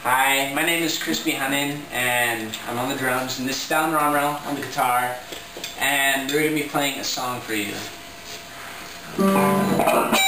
Hi, my name is Crispy Hunnin, and I'm on the drums, and this is Dallin on the guitar, and we're going to be playing a song for you.